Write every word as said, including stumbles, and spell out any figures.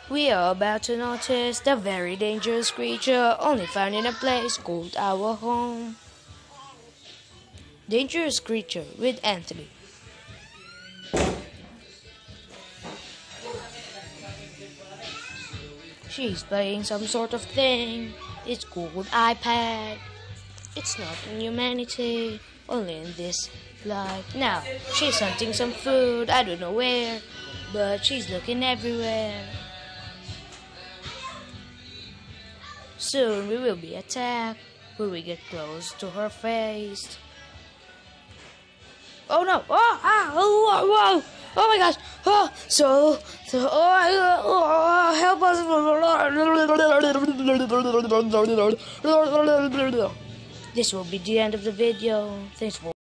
We are about to notice the very dangerous creature only found in a place called our home. Dangerous creature with Anthony. She's playing some sort of thing. It's called iPad. It's not in humanity, only in this life. Now, she's hunting some food, I don't know where, but she's looking everywhere. Soon we will be attacked when we get close to her face. Oh no! Oh, ah, oh, whoa, whoa. Oh my gosh! Oh, so, so, oh, oh, help us! This will be the end of the video. Thanks for